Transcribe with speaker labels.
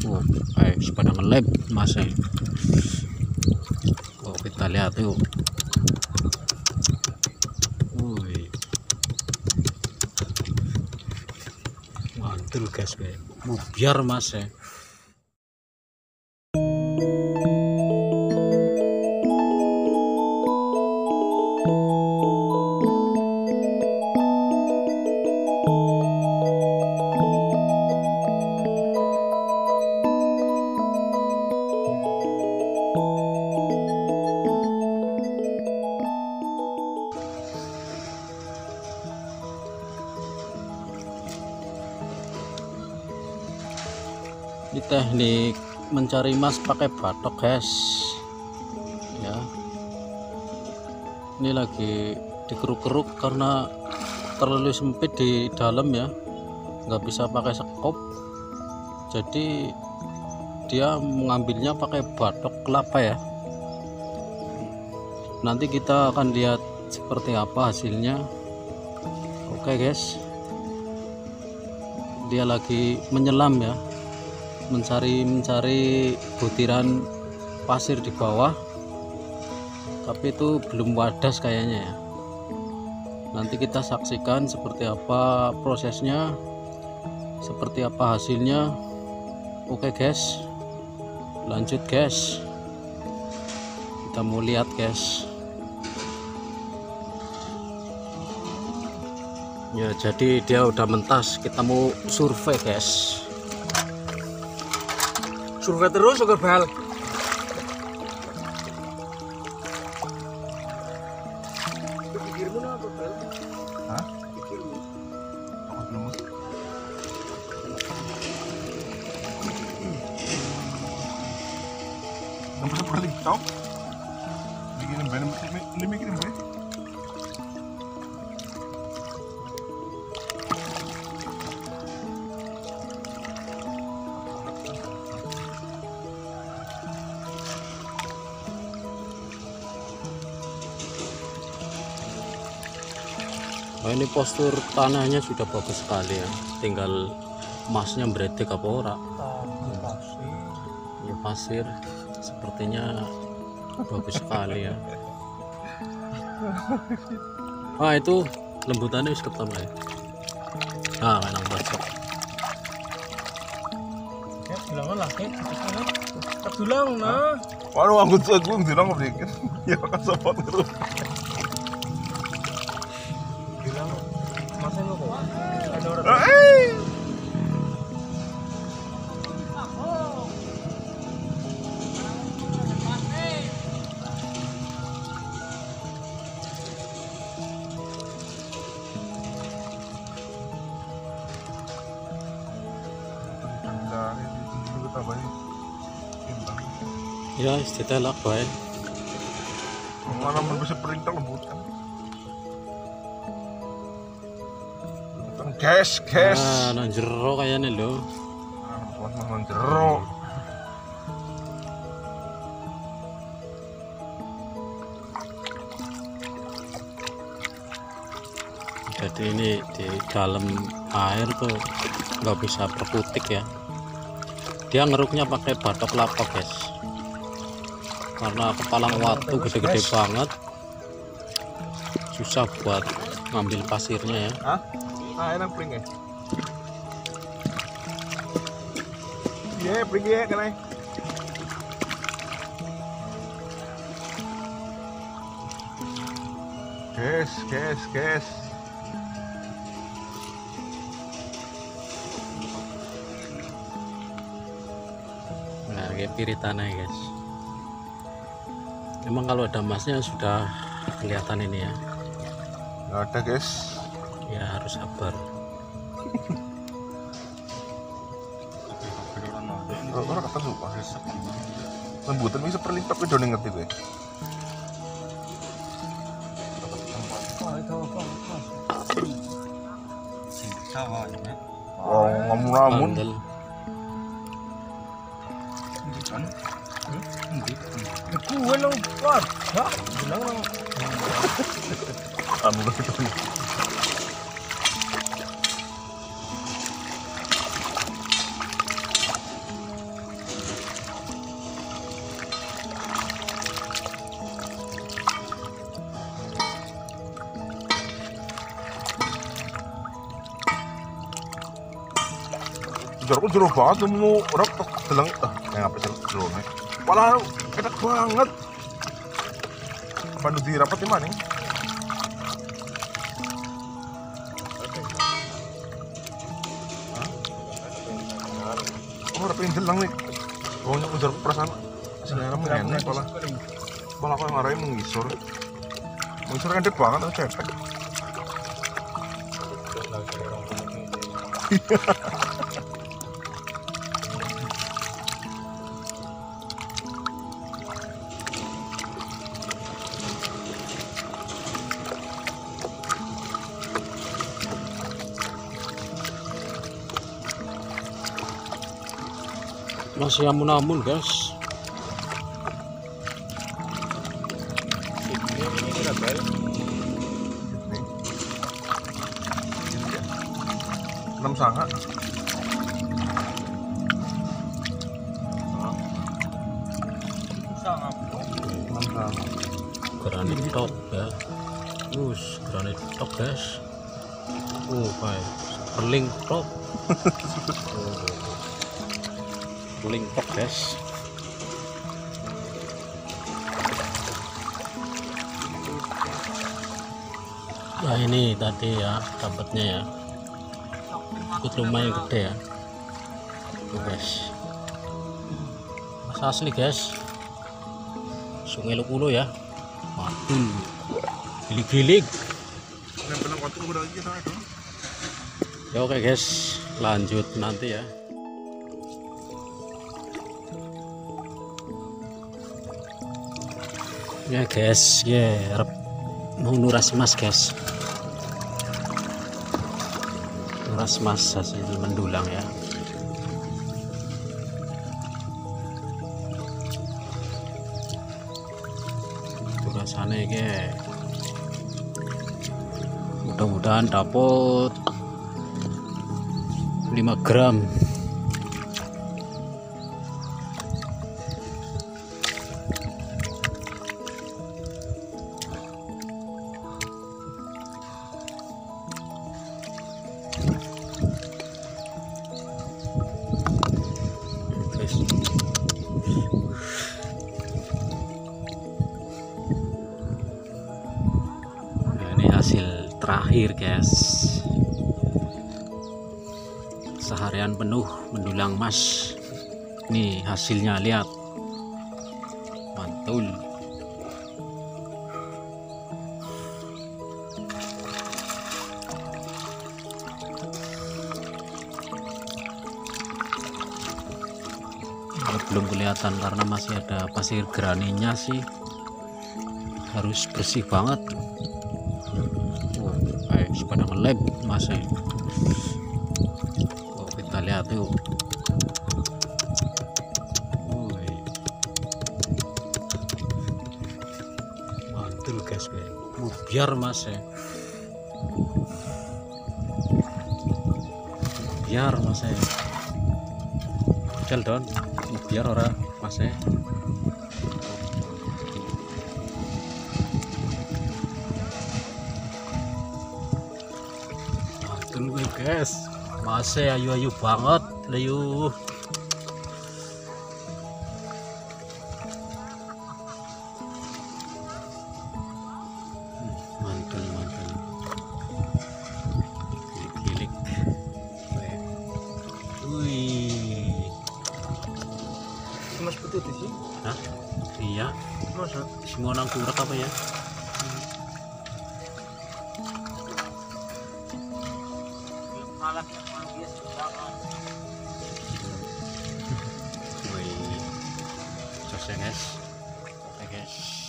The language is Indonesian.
Speaker 1: Oh, pada ngelab masnya. Oh, kita lihat yuk. Woi, mantul guys, biar masnya. Ini teknik mencari emas pakai batok guys ya. Ini lagi dikeruk-keruk karena terlalu sempit di dalam ya, nggak bisa pakai sekop, jadi dia mengambilnya pakai batok kelapa ya. Nanti kita akan lihat seperti apa hasilnya. Oke guys, dia lagi menyelam ya, mencari butiran pasir di bawah, tapi itu belum wadas kayaknya ya. Nanti kita saksikan seperti apa prosesnya, seperti apa hasilnya. Oke guys, lanjut guys, kita mau lihat guys ya. Jadi dia udah mentas, kita mau survei guys.
Speaker 2: Survei terus sugar bal. Pikirmu apa bal?
Speaker 3: Hah?
Speaker 2: Pikirmu.
Speaker 3: Aku belum. Nomor seperti itu. Bikin band ini bikin band.
Speaker 1: Nah, ini postur tanahnya sudah bagus sekali ya, tinggal emasnya beredek apa ora. Ini pasir sepertinya bagus sekali ya. Ah, itu lembutannya wis ketemu ya. Ah, kan bacok.
Speaker 2: Ya, bilang lah, terdulang nah.
Speaker 3: Waduh, aku bilang berikir. Ya kan sempat terus.
Speaker 2: Bilang masa lu kok ada orang.
Speaker 1: Ya, ditelak bae.
Speaker 3: Mana bisa perintah lembutan. Gas.
Speaker 1: Ah, nang jero kayaknya lho.
Speaker 3: Nang jero.
Speaker 1: Jadi ini di dalam air tuh nggak bisa berkutik ya. Dia ngeruknya pakai batok kelapa guys, karena kepalang watu gede-gede banget, susah buat ngambil pasirnya ya.
Speaker 3: Hah? Ah, enak pring ya. Iya, pring ya kan. Gas.
Speaker 1: Nah, kayak piritannya guys. Emang kalau ada emasnya sudah kelihatan ini ya.
Speaker 3: Nggak ada guys.
Speaker 1: Ya harus sabar.
Speaker 3: Orang kata suka. Lembutan bisa perlipat ke doning ngerti gue. Oh, ngamun-ngamun.
Speaker 1: Bandel.
Speaker 2: Gue nang warga bilang nang
Speaker 3: Anu gitu. Jarku jero banget nemu orang tok deleng yang apa sih jerone. Walah enak banget. Pandu dirapat di mana? Oh, rapin deleng nih. Oh, nyok jarku perasaan selera mengenai malah aku ngarahin mengisor kan gede banget aku cepet.
Speaker 1: Masih amun-amun guys.
Speaker 3: Enam sangat.
Speaker 1: Granit tok ya. Granit tok guys. Kayak perling tok. Perling tok guys. Ya ini tadi ya dapatnya ya. Itu lumayan gede ya. Tuh guys. Mas asli guys. Sungai Lukulo ya. Waduh. Gilik-gilik. Ya oke guys, lanjut nanti ya. Ya guys, ya mau nuras mas guys. Nuras mas hasil mendulang ya. Rasanya guys. Mudah-mudahan dapat 5 gram. Nah, ini hasil terakhir guys. Seharian penuh mendulang mas. Nih hasilnya, lihat, mantul. Belum kelihatan karena masih ada pasir graninya sih, harus bersih banget. Pada ngeleb masih. Kita lihat yuk. Mantul guys, biar mas ya. Biar mas ya. Cel don, biar ora mas ya. Mantul guys. Masih ayu-ayu banget, layu. Mantul. Gilik-gilik. Wih.
Speaker 2: Mas putih sih?
Speaker 1: Hah? Iya.
Speaker 2: Masa?
Speaker 1: Semua nang kurang apa ya? Wih, sukses guys. Oke guys.